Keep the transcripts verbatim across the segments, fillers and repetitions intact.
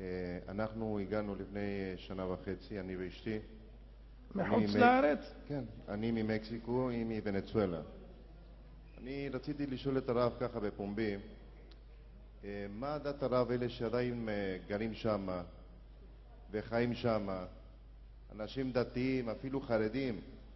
אנחנו הגענו לפני שנה וחצי, אני ואשתי. מחוץ לארץ? כן, אני ממקסיקו, היא מוונצואלה. אני רציתי לשאול את הרב ככה בפומבי, מה דעת הרב אלה שעדיין גרים שם וחיים שם, אנשים דתיים, אפילו חרדים,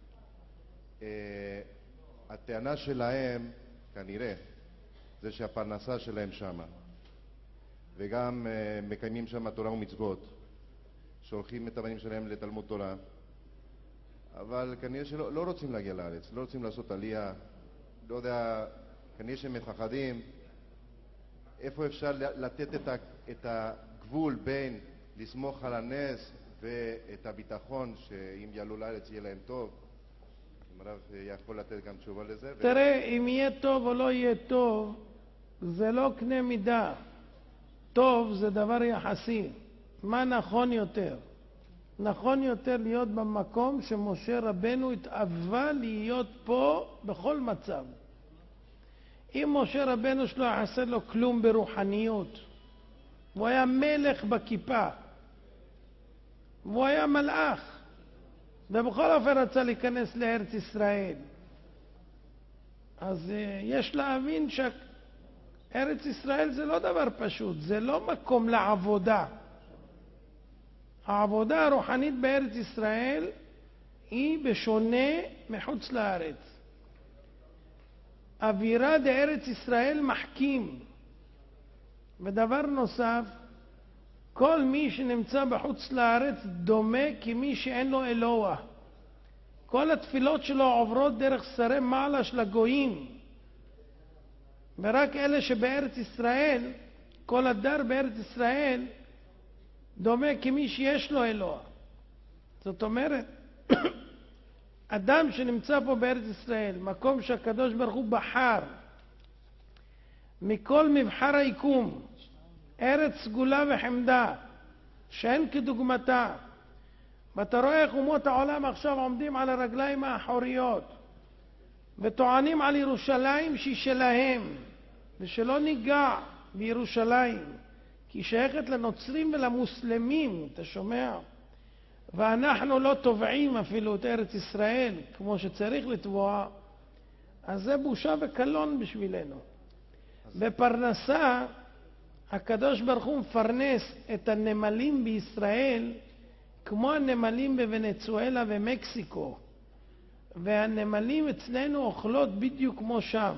הטענה שלהם כנראה זה שהפרנסה שלהם שם, וגם מקיימים שם תורה ומצוות, שולחים את הבנים שלהם לתלמוד תורה, אבל כנראה שלא לא רוצים להגיע לארץ, לא רוצים לעשות עלייה, לא יודע, כנראה שהם מפחדים. איפה אפשר לתת את, ה, את הגבול בין לסמוך על הנס ואת הביטחון שאם יעלו לארץ יהיה להם טוב? אם הרב יכול לתת גם תשובה לזה. תראה, ו... אם יהיה טוב או לא יהיה טוב, זה לא קנה מידה. טוב זה דבר יחסי. מה נכון יותר? נכון יותר להיות במקום שמשה רבנו התאווה להיות פה בכל מצב. אם משה רבנו שלא יחסר לו כלום ברוחניות, הוא היה מלך בכיפה, והוא היה מלאך, ובכל אופן רצה להיכנס לארץ ישראל, אז יש להבין שארץ ישראל זה לא דבר פשוט, זה לא מקום לעבודה. העבודה הרוחנית בארץ ישראל היא בשונה מחוץ לארץ. אווירה בארץ ישראל מחכים. ודבר נוסף, כל מי שנמצא בחוץ לארץ דומה כמי שאין לו אלוה. כל התפילות שלו עוברות דרך שרי מעלה של הגויים, ורק אלה שבארץ ישראל, כל הדר בארץ ישראל דומה כמי שיש לו אלוה. זאת אומרת, אדם שנמצא פה בארץ ישראל, מקום שהקדוש ברוך הוא בחר מכל מבחר היקום, ארץ סגולה וחמדה שאין כדוגמתה, ואתה רואה איך אומות העולם עכשיו עומדים על הרגליים האחוריות וטוענים על ירושלים שהיא שלהם, ושלא ניגע בירושלים כי היא שייכת לנוצרים ולמוסלמים, אתה שומע? ואנחנו לא תובעים אפילו את ארץ ישראל כמו שצריך לתבוע, אז זה בושה וקלון בשבילנו. בפרנסה הקדוש ברוך הוא מפרנס את הנמלים בישראל כמו הנמלים בוונצואלה ומקסיקו, והנמלים אצלנו אוכלות בדיוק כמו שם,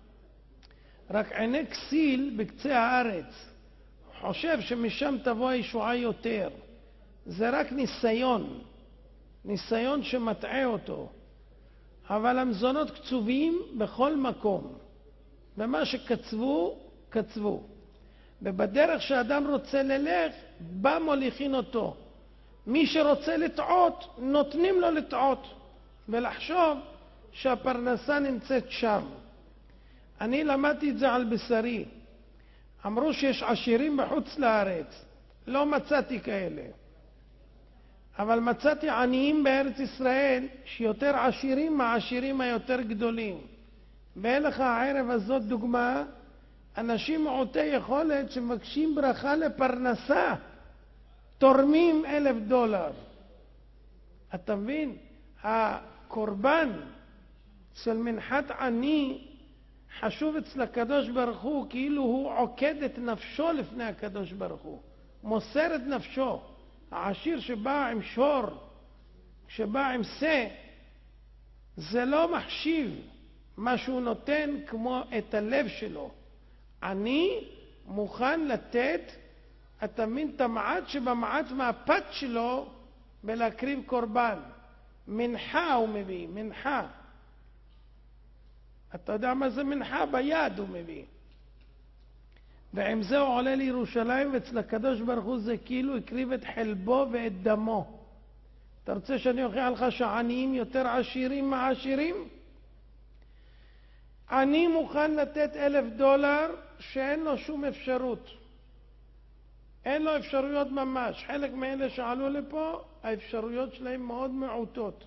רק עיני כסיל בקצה הארץ חושב שמשם תבוא הישועה יותר. זה רק ניסיון, ניסיון שמטעה אותו, אבל המזונות קצובים בכל מקום, ומה שקצבו, קצבו. ובדרך שאדם רוצה ללך, בא מוליכין אותו. מי שרוצה לטעות, נותנים לו לטעות, ולחשוב שהפרנסה נמצאת שם. אני למדתי את זה על בשרי. אמרו שיש עשירים בחוץ לארץ, לא מצאתי כאלה. אבל מצאתי עניים בארץ ישראל שיותר עשירים מהעשירים היותר גדולים. ואין לך הערב הזאת דוגמה, אנשים מעוטי יכולת שמבקשים ברכה לפרנסה, תורמים אלף דולר. אתה מבין? הקורבן של מנחת עני חשוב אצל הקדוש ברוך הוא, כאילו הוא עוקד את נפשו לפני הקדוש ברוך הוא, מוסר את נפשו. העשיר שבא עם שור, שבא עם שא, זה לא מחשיב מה שהוא נותן כמו את הלב שלו. אני מוכן לתת, אתה מבין, את המעט שבמעט מהפת שלו ולהקריב קורבן. מנחה הוא מביא, מנחה. אתה יודע מה זה מנחה? ביד הוא מביא. ועם זה הוא עולה לירושלים, ואצל הקדוש ברוך הוא זה כאילו הקריב את חלבו ואת דמו. אתה רוצה שאני אוכיח לך שעניים יותר עשירים מהעשירים? אני מוכן לתת אלף דולר שאין לו שום אפשרות. אין לו אפשרויות ממש. חלק מאלה שעלו לפה, האפשרויות שלהם מאוד מעוטות.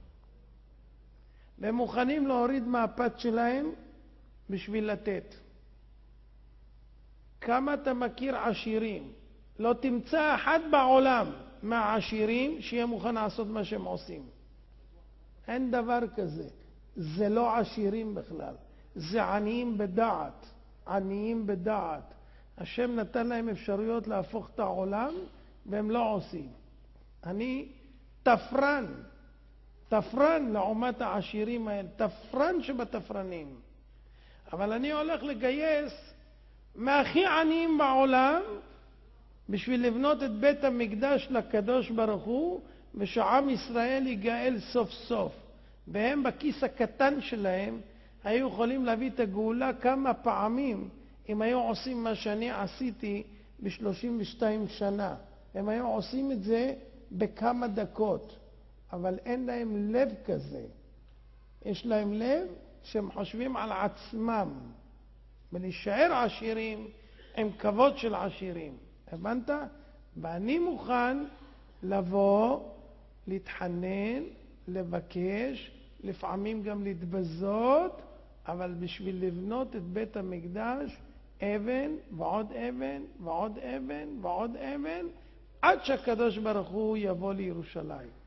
והם מוכנים להוריד מהפת שלהם בשביל לתת. כמה אתה מכיר עשירים לא תמצא אחד בעולם מהעשירים שיהיה מוכן לעשות מה שהם עושים. אין דבר כזה. זה לא עשירים בכלל. זה עניים בדעת. עניים בדעת. השם נתן להם אפשרויות להפוך את העולם, והם לא עושים. אני תפרן. תפרן לעומת העשירים האלה. תפרן שבתפרנים. אבל אני הולך לגייס מהכי עניים בעולם, בשביל לבנות את בית המקדש לקדוש ברוך הוא, ושעם ישראל יגאל סוף סוף. והם בכיס הקטן שלהם היו יכולים להביא את הגאולה כמה פעמים, אם היו עושים מה שאני עשיתי ב-שלושים ושתיים שנה. הם היו עושים את זה בכמה דקות. אבל אין להם לב כזה. יש להם לב שהם חושבים על עצמם. ולהישאר עשירים עם כבוד של עשירים. הבנת? ואני מוכן לבוא, להתחנן, לבקש, לפעמים גם להתבזות, אבל בשביל לבנות את בית המקדש, אבן ועוד אבן ועוד אבן ועוד אבן, עד שהקדוש ברוך הוא יבוא לירושלים.